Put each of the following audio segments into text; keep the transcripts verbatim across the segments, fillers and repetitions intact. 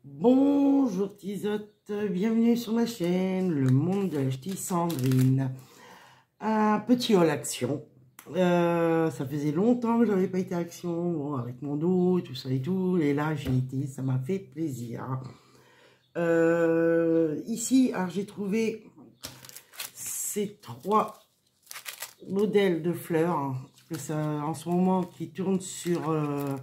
Bonjour Tisotte, bienvenue sur ma chaîne, le monde de la ch'ti Sandrine. Un petit haul action. Euh, ça faisait longtemps que j'avais pas été action, bon, avec mon dos, tout ça et tout, et là j'ai été, ça m'a fait plaisir. Euh, ici, alors j'ai trouvé ces trois modèles de fleurs, hein, que ça, en ce moment, qui tournent sur euh,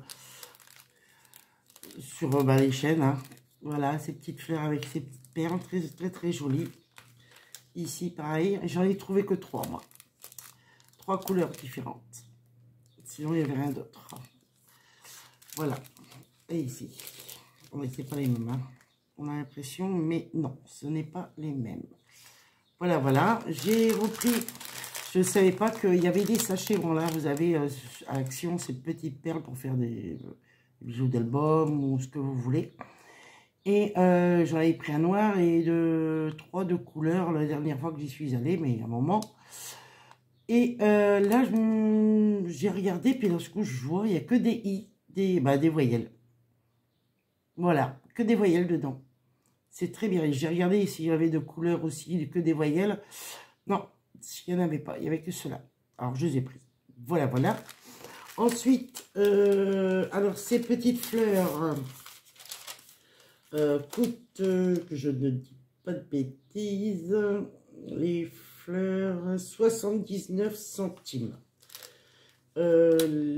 sur euh, bah, les chaînes, hein. Voilà, ces petites fleurs avec ces petites perles très très très jolies. Ici pareil, j'en ai trouvé que trois moi, trois couleurs différentes, sinon il n'y avait rien d'autre. Voilà, et ici on c'est pas les mêmes, hein. On a l'impression, mais non, ce n'est pas les mêmes. Voilà, voilà, j'ai repris. Je ne savais pas qu'il y avait des sachets. Bon, là, vous avez euh, à Action ces petites perles pour faire des, euh, des bijoux d'album ou ce que vous voulez. Et euh, j'en avais pris un noir et de trois de couleurs la dernière fois que j'y suis allée, mais il y a un moment. Et euh, là, j'ai regardé, puis lorsque je vois, il n'y a que des i, des, bah, des voyelles. Voilà, que des voyelles dedans. C'est très bien. J'ai regardé s'il y avait de couleurs aussi, que des voyelles. Non. Il n'y en avait pas, il n'y avait que cela. Alors, je les ai pris. Voilà, voilà. Ensuite, euh, alors, ces petites fleurs euh, coûtent, euh, que je ne dis pas de bêtises, les fleurs, soixante-dix-neuf centimes. Euh,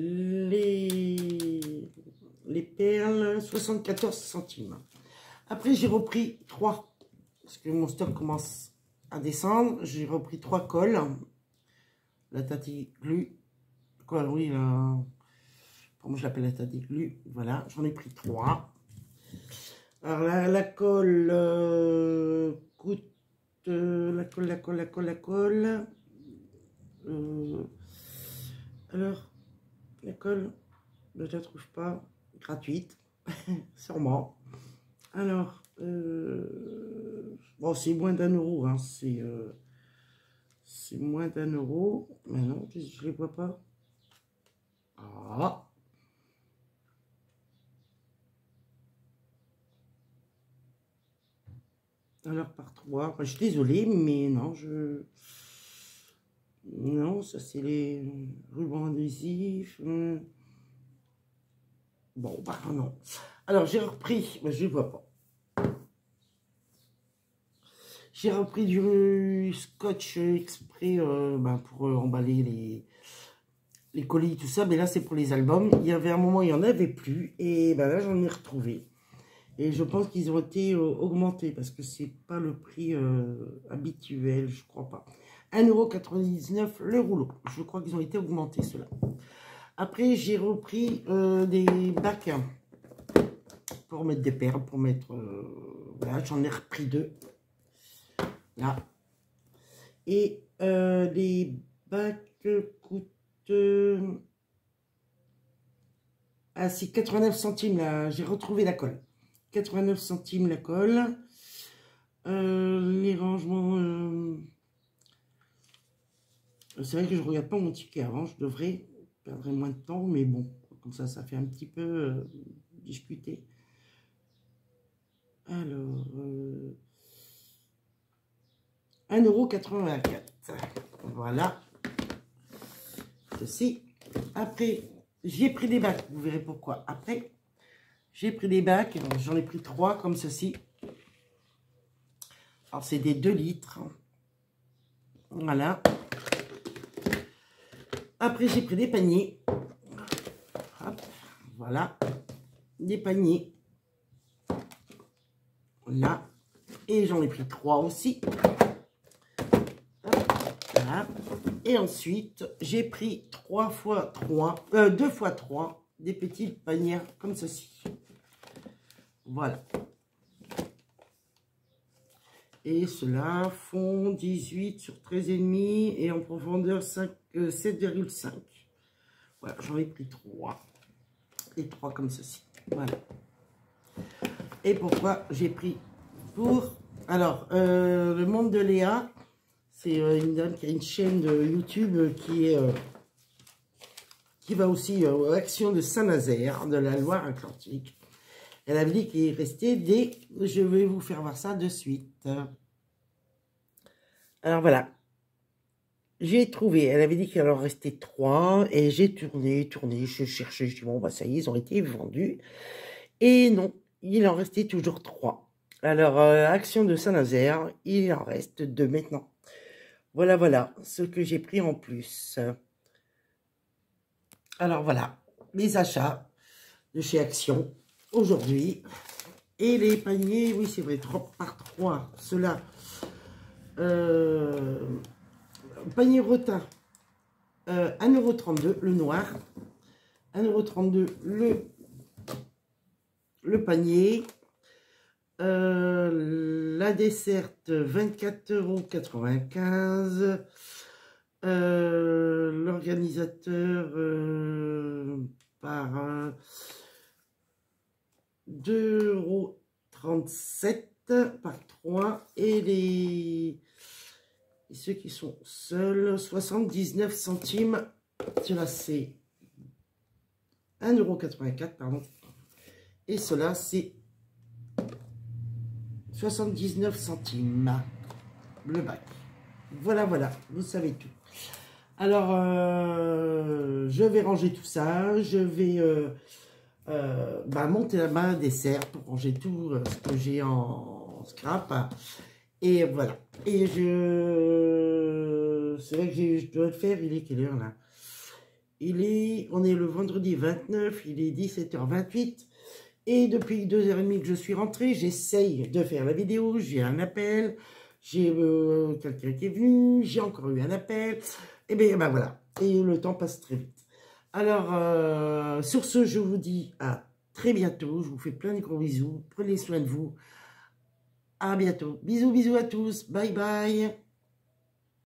les, les perles, soixante-quatorze centimes. Après, j'ai repris trois, parce que mon stock commence à descendre. J'ai repris trois cols, la Tati Glu, quoi, oui, euh, comment je l'appelle, la Tati Glu, voilà, j'en ai pris trois. Alors la, la colle euh, coûte, euh, la colle, la colle, la colle, la colle, euh, alors, la colle, je ne la trouve pas, gratuite, sûrement. Alors, euh, bon, c'est moins d'un euro, hein, c'est... Euh, c'est moins d'un euro. Mais non, je ne les vois pas. Ah. Alors, par trois. Enfin, je suis désolée, mais non, je... Non, ça, c'est les rubans adhésifs. Bon, bah non. Alors, j'ai repris... Ben, je ne les vois pas. J'ai repris du scotch exprès euh, ben, pour euh, emballer les... les colis, tout ça, mais là c'est pour les albums. Il y avait un moment, il n'y en avait plus, et ben là j'en ai retrouvé. Et je pense qu'ils ont été euh, augmentés, parce que c'est pas le prix euh, habituel, je crois pas. un euro quatre-vingt-dix-neuf le rouleau. Je crois qu'ils ont été augmentés, ceux-là. Après, j'ai repris euh, des bacs pour mettre des perles, pour mettre... Euh, voilà, j'en ai repris deux. Là. Et euh, les bacs coûtent... Euh, ah, c'est quatre-vingt-neuf centimes, là. J'ai retrouvé la colle. quatre-vingt-neuf centimes la colle. Euh, les rangements... Euh... C'est vrai que je ne regarde pas mon ticket avant. Je devrais perdre moins de temps, mais bon, comme ça, ça fait un petit peu euh, discuter. Alors... Euh... un euro quatre-vingt-quatre. Voilà. Ceci. Après, j'ai pris des bacs. Vous verrez pourquoi. Après, j'ai pris des bacs. J'en ai pris trois comme ceci. Alors, c'est des deux litres. Voilà. Après, j'ai pris des paniers. Hop, voilà. Des paniers. Là. Et j'en ai pris trois aussi. Voilà. Et ensuite, j'ai pris trois fois trois, euh, deux fois trois, des petites paniers comme ceci. Voilà. Et ceux-là font dix-huit sur treize virgule cinq et en profondeur euh, sept virgule cinq. Voilà, j'en ai pris trois. Et trois comme ceci. Voilà. Et pourquoi j'ai pris pour... Alors, euh, le monde de Léa... C'est une dame qui a une chaîne de YouTube qui est euh, qui va aussi euh, aux Actions de Saint-Nazaire, de la Loire-Atlantique. Elle avait dit qu'il restait des... Je vais vous faire voir ça de suite. Alors voilà. J'ai trouvé, elle avait dit qu'il en restait trois, et j'ai tourné, tourné, je cherchais, je dis bon bah ça y est, ils ont été vendus. Et non, il en restait toujours trois. Alors, euh, Action de Saint-Nazaire, il en reste deux maintenant. Voilà, voilà, ce que j'ai pris en plus. Alors voilà, mes achats de chez Action aujourd'hui. Et les paniers, oui c'est vrai, trois par trois, ceux-là. Euh, panier rotin, euh, un euro trente-deux, le noir. un euro trente-deux, le, le panier. Euh, la desserte, vingt-quatre euros quatre-vingt-quinze. Euh, L'organisateur euh, par euh, deux euros trente-sept par trois. Et les et ceux qui sont seuls, soixante-dix-neuf centimes. Cela c'est un euro quatre-vingt-quatre, pardon. Et cela c'est soixante-dix-neuf centimes. Le bac. Voilà, voilà, vous savez tout. Alors, euh, je vais ranger tout ça. Je vais euh, euh, bah, monter la main dessert pour ranger tout euh, ce que j'ai en scrap. Et voilà. Et je... C'est vrai que je dois le faire. Il est quelle heure là? Il est... On est le vendredi vingt-neuf. Il est dix-sept heures vingt-huit. Et depuis deux heures trente que je suis rentrée, j'essaye de faire la vidéo. J'ai un appel. J'ai euh, quelqu'un qui est venu. J'ai encore eu un appel. Et bien, ben voilà. Et le temps passe très vite. Alors, euh, sur ce, je vous dis à très bientôt. Je vous fais plein de gros bisous. Prenez soin de vous. À bientôt. Bisous, bisous à tous. Bye, bye.